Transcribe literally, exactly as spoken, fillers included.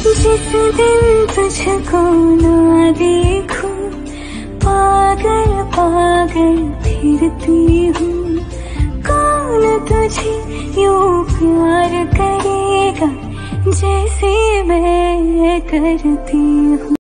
जिस दिन तुझको ना देखूं पागल पागल फिरती हूँ। कौन तुझे यूं प्यार करेगा जैसे मैं करती हूँ।